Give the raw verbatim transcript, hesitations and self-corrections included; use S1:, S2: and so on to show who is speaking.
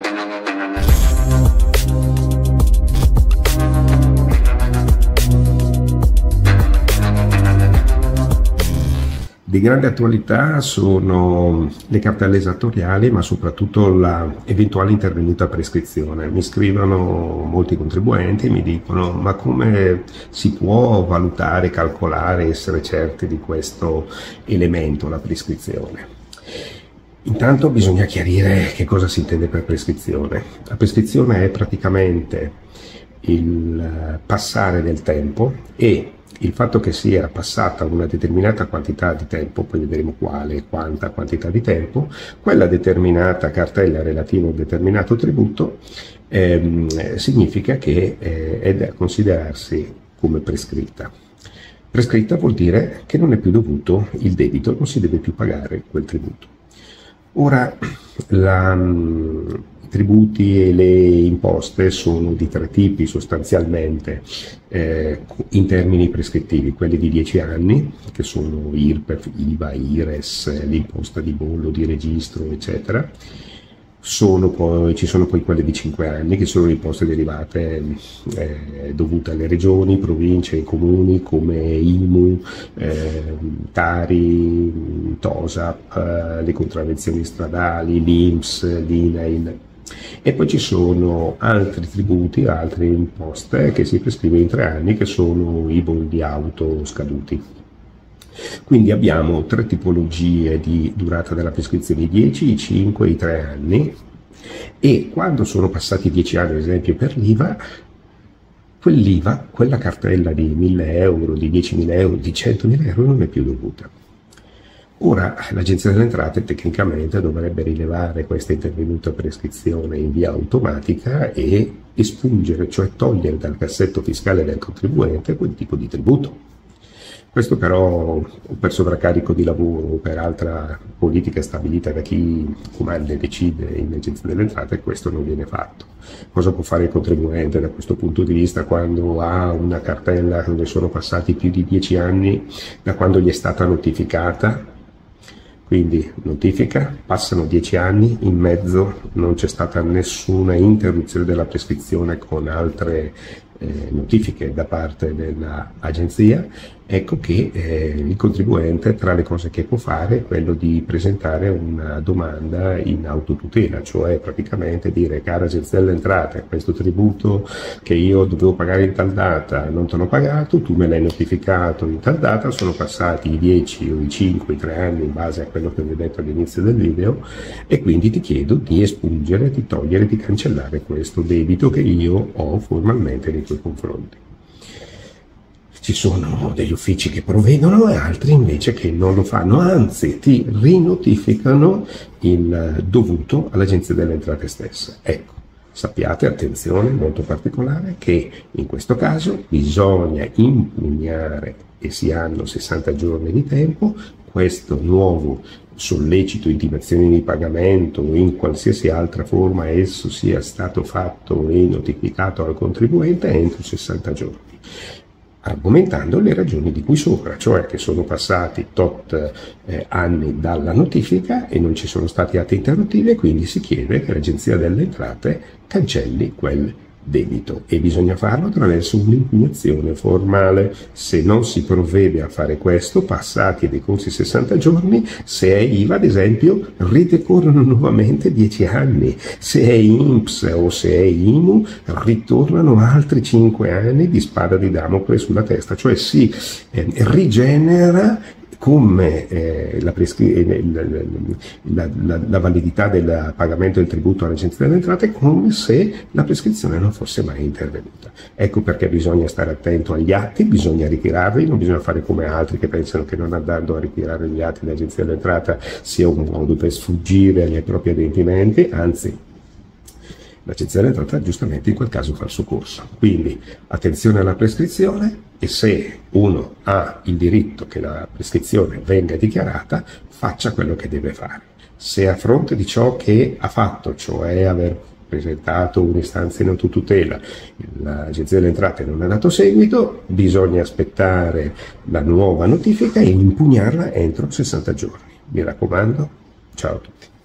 S1: Di grande attualità sono le cartelle esattoriali, ma soprattutto la eventuale intervenuta prescrizione. Mi scrivono molti contribuenti e mi dicono: ma come si può valutare, calcolare, essere certi di questo elemento, la prescrizione? Intanto bisogna chiarire che cosa si intende per prescrizione. La prescrizione è praticamente il passare del tempo e il fatto che sia passata una determinata quantità di tempo, poi vedremo quale e quanta quantità di tempo, quella determinata cartella relativa a un determinato tributo ehm, significa che eh, è da considerarsi come prescritta. Prescritta vuol dire che non è più dovuto il debito, non si deve più pagare quel tributo. Ora, la, i tributi e le imposte sono di tre tipi sostanzialmente eh, in termini prescrittivi: quelli di dieci anni, che sono I R P E F, I V A, I R E S, l'imposta di bollo, di registro, eccetera. Sono poi, ci sono poi quelle di cinque anni, che sono le imposte derivate eh, dovute alle regioni, province e comuni, come I M U, eh, Tari, TOSAP, eh, le contravvenzioni stradali, l'I N P S, l'I N A I L. E poi ci sono altri tributi, altre imposte che si prescrive in tre anni, che sono i bolli auto scaduti. Quindi abbiamo tre tipologie di durata della prescrizione: i dieci, i cinque, i tre anni, e quando sono passati dieci anni, ad esempio per l'I V A, quell'I V A, quella cartella di mille euro, di diecimila euro, di centomila euro non è più dovuta. Ora l'Agenzia delle Entrate tecnicamente dovrebbe rilevare questa intervenuta prescrizione in via automatica e espungere, cioè togliere dal cassetto fiscale del contribuente quel tipo di tributo. Questo però, per sovraccarico di lavoro o per altra politica stabilita da chi comanda e decide in Agenzia delle Entrate, questo non viene fatto. Cosa può fare il contribuente da questo punto di vista quando ha una cartella dove sono passati più di dieci anni da quando gli è stata notificata? Quindi notifica, passano dieci anni, in mezzo non c'è stata nessuna interruzione della prescrizione con altre eh, notifiche da parte dell'agenzia. Ecco che eh, il contribuente, tra le cose che può fare, è quello di presentare una domanda in autotutela, cioè praticamente dire: cara Agenzia delle Entrate, questo tributo che io dovevo pagare in tal data non te l'ho pagato, tu me l'hai notificato in tal data, sono passati i dieci o i cinque, i tre anni in base a quello che vi ho detto all'inizio del video, e quindi ti chiedo di espungere, di togliere, di cancellare questo debito che io ho formalmente nei tuoi confronti. Ci sono degli uffici che provvedono e altri invece che non lo fanno, anzi ti rinotificano il dovuto all'Agenzia delle Entrate stessa. Ecco, sappiate, attenzione molto particolare, che in questo caso bisogna impugnare, e si hanno sessanta giorni di tempo, questo nuovo sollecito, intimazione di pagamento o in qualsiasi altra forma esso sia stato fatto e notificato al contribuente entro sessanta giorni. Argomentando le ragioni di cui sopra, cioè che sono passati tot eh, anni dalla notifica e non ci sono stati atti interruttivi, e quindi si chiede che l'Agenzia delle Entrate cancelli quel debito, e bisogna farlo attraverso un'impugnazione formale. Se non si provvede a fare questo, passati e decorsi sessanta giorni, se è I V A ad esempio, ridecorrono nuovamente dieci anni, se è I N P S o se è I M U ritornano altri cinque anni di spada di Damocle sulla testa, cioè si eh, rigenera come eh, la, la, la, la validità del pagamento del tributo all'Agenzia delle Entrate, come se la prescrizione non fosse mai intervenuta. Ecco perché bisogna stare attento agli atti, bisogna ritirarli, non bisogna fare come altri che pensano che non andando a ritirare gli atti dell'Agenzia delle Entrate sia un modo per sfuggire ai propri adempimenti, anzi l'Agenzia delle Entrate giustamente in quel caso fa il suo corso. Quindi attenzione alla prescrizione, e se uno ha il diritto che la prescrizione venga dichiarata, faccia quello che deve fare. Se a fronte di ciò che ha fatto, cioè aver presentato un'istanza in autotutela, l'Agenzia delle Entrate non ha dato seguito, bisogna aspettare la nuova notifica e impugnarla entro sessanta giorni. Mi raccomando, ciao a tutti.